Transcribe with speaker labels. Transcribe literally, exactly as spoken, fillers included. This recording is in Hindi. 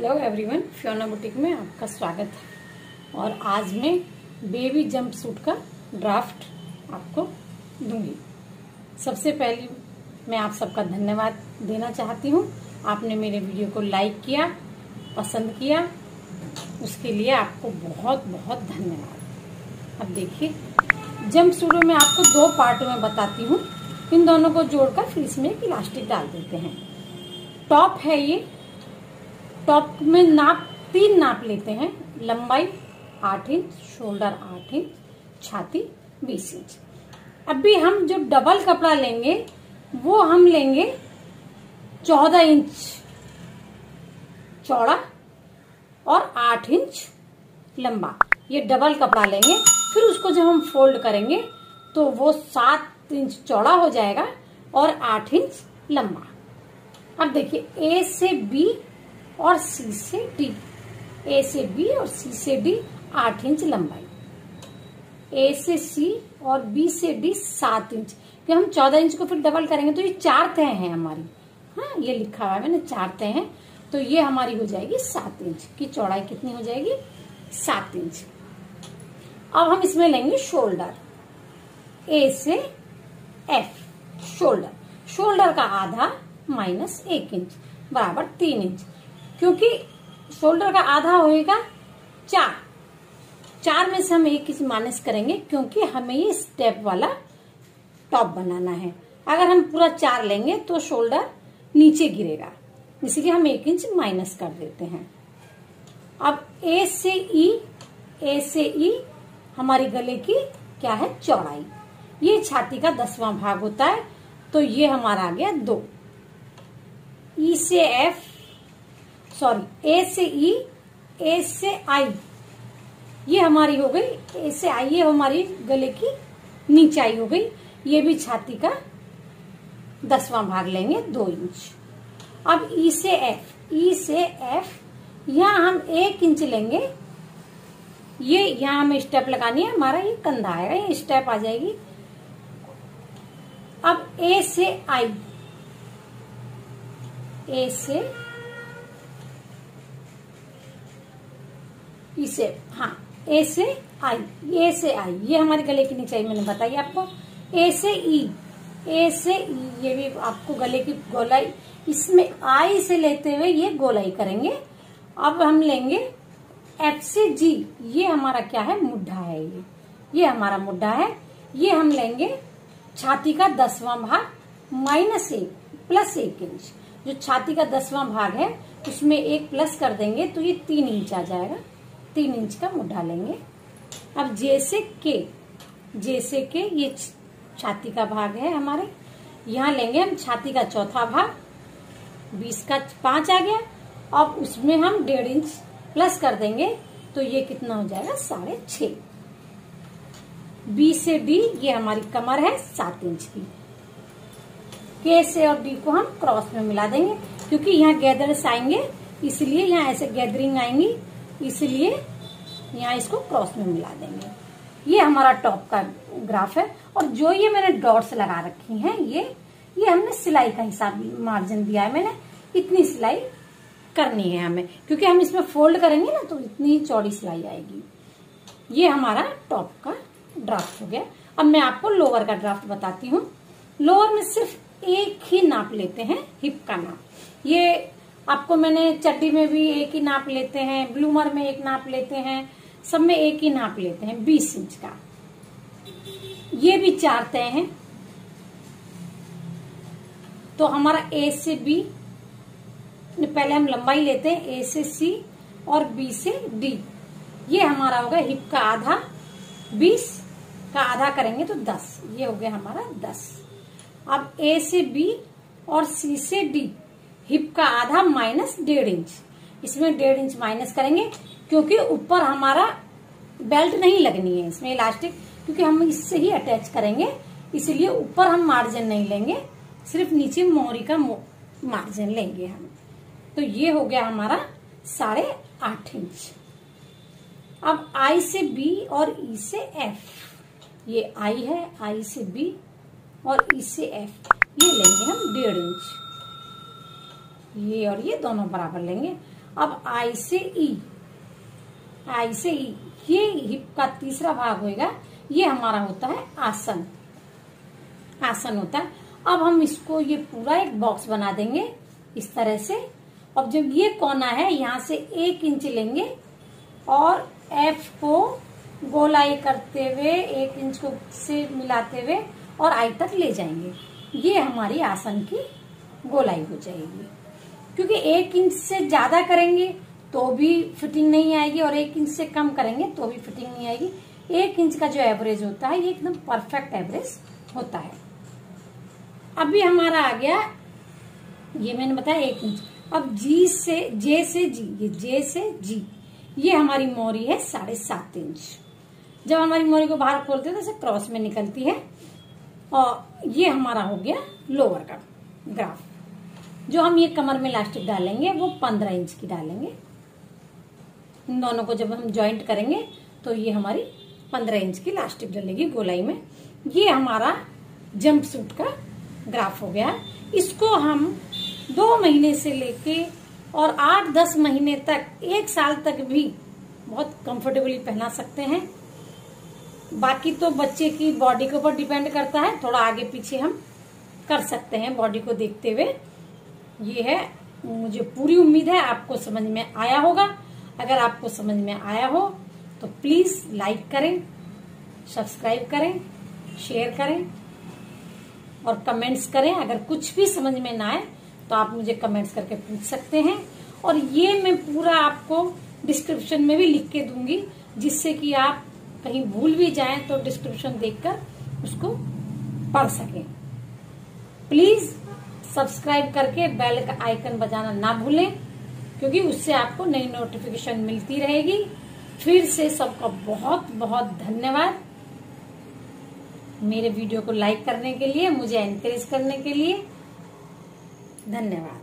Speaker 1: हेलो एवरीवन, फियोना बुटीक में आपका स्वागत है। और आज मैं बेबी जंप सूट का ड्राफ्ट आपको दूंगी। सबसे पहले मैं आप सबका धन्यवाद देना चाहती हूँ। आपने मेरे वीडियो को लाइक किया, पसंद किया, उसके लिए आपको बहुत बहुत धन्यवाद। अब देखिए, जंप सूटों में आपको दो पार्ट में बताती हूँ। इन दोनों को जोड़कर फिर इसमें एक इलास्टिक डाल देते हैं। टॉप है ये, टॉप में नाप तीन नाप लेते हैं। लंबाई आठ इंच, शोल्डर आठ इंच, छाती बीस इंच। अभी हम जो डबल कपड़ा लेंगे वो हम लेंगे चौदह इंच चौड़ा और आठ इंच लंबा। ये डबल कपड़ा लेंगे, फिर उसको जब हम फोल्ड करेंगे तो वो सात इंच चौड़ा हो जाएगा और आठ इंच लंबा। अब देखिए, ए से बी और सी से डी, ए से बी और सी से डी आठ इंच लंबाई, ए से सी और बी से डी सात इंच। कि हम चौदह इंच को फिर डबल करेंगे तो ये चार तह हैं हमारी। हाँ, ये लिखा हुआ है मैंने, चार तह हैं। तो ये हमारी हो जाएगी सात इंच की चौड़ाई। कितनी हो जाएगी? सात इंच। अब हम इसमें लेंगे शोल्डर, ए से एफ। शोल्डर शोल्डर का आधा माइनस एक इंच बराबर तीन इंच। क्योंकि शोल्डर का आधा होएगा चार, चार में से हम एक इंच माइनस करेंगे क्योंकि हमें ये स्टेप वाला टॉप बनाना है। अगर हम पूरा चार लेंगे तो शोल्डर नीचे गिरेगा, इसलिए हम एक इंच माइनस कर देते हैं। अब ए से ई, ए से ई हमारी गले की क्या है? चौड़ाई। ये छाती का दसवां भाग होता है, तो ये हमारा आ गया दो। ई से एफ, सॉरी ए से ई, ए से आई, ये हमारी हो गई ए से आई, ये हमारी गले की नीचाई हो गई। ये भी छाती का दसवां भाग लेंगे, दो इंच। अब ई से एफ, ई से एफ यहाँ हम एक इंच लेंगे। ये यहाँ हमें स्टेप लगानी है, हमारा ये कंधा आएगा, ये स्टेप आ जाएगी। अब ए से आई, ए से इसे, हाँ ए से आई, ए से आई, ये हमारे गले की नीचाई मैंने बताई आपको। ए से ई, ए से ई, ये भी आपको गले की गोलाई, इसमें आई से लेते हुए ये गोलाई करेंगे। अब हम लेंगे एफ से जी, ये हमारा क्या है? मुड्ढा है। ये ये हमारा मुड्ढा है। ये हम लेंगे छाती का दसवां भाग माइनस एक प्लस एक इंच। जो छाती का दसवां भाग है उसमें एक प्लस कर देंगे तो ये तीन इंच आ जाएगा। तीन इंच का मुड्ढा लेंगे। अब जे से के, जे से के ये छाती का भाग है हमारे, यहाँ लेंगे हम छाती का चौथा भाग, बीस का पांच आ गया। अब उसमें हम डेढ़ इंच प्लस कर देंगे तो ये कितना हो जाएगा? साढ़े छह। बी से डी, ये हमारी कमर है सात इंच की। के से और डी को हम क्रॉस में मिला देंगे क्योंकि यहाँ गैदर्स आएंगे, इसलिए यहाँ ऐसे गैदरिंग आएंगी, इसलिए यहाँ इसको क्रॉस में मिला देंगे। ये हमारा टॉप का ग्राफ है। और जो ये मैंने डॉट्स लगा रखी हैं, ये ये हमने सिलाई का हिसाब मार्जिन दिया है मैंने। इतनी सिलाई करनी है हमें, क्योंकि हम इसमें फोल्ड करेंगे ना तो इतनी चौड़ी सिलाई आएगी। ये हमारा टॉप का ड्राफ्ट हो गया। अब मैं आपको लोअर का ड्राफ्ट बताती हूँ। लोअर में सिर्फ एक ही नाप लेते हैं, हिप का नाप। ये आपको मैंने चड्डी में भी एक ही नाप लेते हैं, ब्लूमर में एक नाप लेते हैं, सब में एक ही नाप लेते हैं, बीस इंच का। ये भी चार तय हैं, तो हमारा ए से बी, पहले हम लंबाई लेते हैं, ए से सी और बी से डी। ये हमारा होगा हिप का आधा, बीस का आधा करेंगे तो दस, ये हो गया हमारा दस। अब ए से बी और सी से डी, हिप का आधा माइनस डेढ़ इंच, इसमें डेढ़ इंच माइनस करेंगे क्योंकि ऊपर हमारा बेल्ट नहीं लगनी है इसमें इलास्टिक, क्योंकि हम इससे ही अटैच करेंगे, इसलिए ऊपर हम मार्जिन नहीं लेंगे, सिर्फ नीचे मोहरी का मार्जिन लेंगे हम। तो ये हो गया हमारा साढ़े आठ इंच। अब आई से बी और ई से एफ, ये आई है, आई से बी और ई से एफ, ये लेंगे हम डेढ़ इंच। ये और ये दोनों बराबर लेंगे। अब आई से ई, आई से ई, ये हिप का तीसरा भाग होगा, ये हमारा होता है आसन, आसन होता है। अब हम इसको ये पूरा एक बॉक्स बना देंगे इस तरह से। अब जब ये कोना है यहाँ से एक इंच लेंगे और एफ को गोलाई करते हुए एक इंच को से मिलाते हुए और आई तक ले जाएंगे। ये हमारी आसन की गोलाई हो जाएगी। क्योंकि एक इंच से ज्यादा करेंगे तो भी फिटिंग नहीं आएगी और एक इंच से कम करेंगे तो भी फिटिंग नहीं आएगी। एक इंच का जो एवरेज होता है ये एकदम परफेक्ट एवरेज होता है। अभी हमारा आ गया, ये मैंने बताया एक इंच। अब जी से जे से जी, ये जे से जी, ये हमारी मोरी है साढ़े सात इंच। जब हमारी मोरी को बाहर खोलते हैं तो ऐसे क्रॉस में निकलती है। और ये हमारा हो गया लोअर का ग्राफ। जो हम ये कमर में इलास्टिक डालेंगे वो पंद्रह इंच की डालेंगे। इन दोनों को जब हम ज्वाइंट करेंगे तो ये हमारी पंद्रह इंच की इलास्टिक डलेगी गोलाई में। ये हमारा जंप सूट का ग्राफ हो गया। इसको हम दो महीने से लेके और आठ दस महीने तक, एक साल तक भी बहुत कंफर्टेबली पहना सकते हैं। बाकी तो बच्चे की बॉडी के ऊपर डिपेंड करता है, थोड़ा आगे पीछे हम कर सकते हैं बॉडी को देखते हुए। ये है, मुझे पूरी उम्मीद है आपको समझ में आया होगा। अगर आपको समझ में आया हो तो प्लीज लाइक करें, सब्सक्राइब करें, शेयर करें और कमेंट्स करें। अगर कुछ भी समझ में ना आए तो आप मुझे कमेंट्स करके पूछ सकते हैं। और ये मैं पूरा आपको डिस्क्रिप्शन में भी लिख के दूंगी, जिससे कि आप कहीं भूल भी जाएं तो डिस्क्रिप्शन देखकर उसको पढ़ सकें। प्लीज सब्सक्राइब करके बेल का आइकन बजाना ना भूलें, क्योंकि उससे आपको नई नोटिफिकेशन मिलती रहेगी। फिर से सबका बहुत बहुत धन्यवाद मेरे वीडियो को लाइक करने के लिए, मुझे एनकरेज करने के लिए। धन्यवाद।